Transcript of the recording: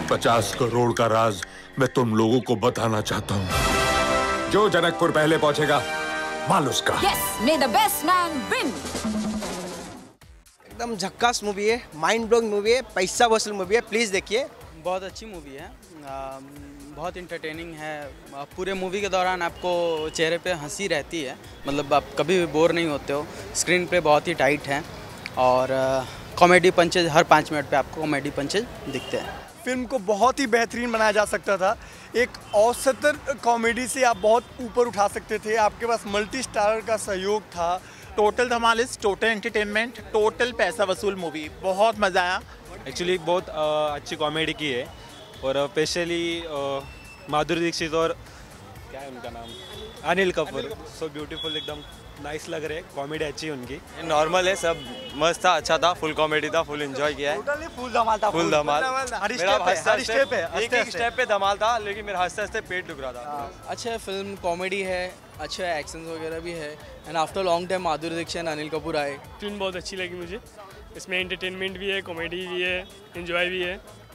50 करोड़ का राज मैं तुम लोगों को बताना चाहता हूँ। जो जनकपुर पहले पहुंचेगा माल उसका। Yes, may the best man win. एकदम झक्कास मूवी है, माइंड ब्लोइंग मूवी है, पैसा वसूल मूवी है, प्लीज़ देखिए। बहुत अच्छी मूवी है, बहुत इंटरटेनिंग है। पूरे मूवी के दौरान आपको चेहरे पे हंसी रहती है, मतलब आप कभी भी बोर नहीं होते हो। स्क्रीन पे बहुत ही टाइट है और कॉमेडी पंचेज हर 5 मिनट पे आपको कॉमेडी पंचेज दिखते हैं। फिल्म को बहुत ही बेहतरीन बनाया जा सकता था। एक औसतन कॉमेडी से आप बहुत ऊपर उठा सकते थे। आपके पास मल्टी स्टारर का सहयोग था। Total Dhamaal is total entertainment, total पैसा वसूल मूवी। बहुत मज़ा आया। एक्चुअली बहुत अच्छी कॉमेडी की है और स्पेशली माधुरी दीक्षित और क्या है उनका नाम, अनिल कपूर, सो ब्यूटीफुल, एकदम नाइस लग रहे हैं। कॉमेडी अच्छी है उनकी। नॉर्मल है, सब मस्त था, अच्छा था, फुल कॉमेडी था, फुल एंजॉय किया है। फुल धमाल था, फुल धमाल। हर स्टेप पे धमाल था, लेकिन मेरा हंसते हंसते पेट दुख रहा था। अच्छा फिल्म कॉमेडी है, अच्छा एक्शन वगैरह भी है and after long time Madhuri Dixit Anil Kapoor आए। फिल्म बहुत अच्छी लगी मुझे। इसमें एंटरटेनमेंट भी है, कॉमेडी भी है, एंजॉय भी है।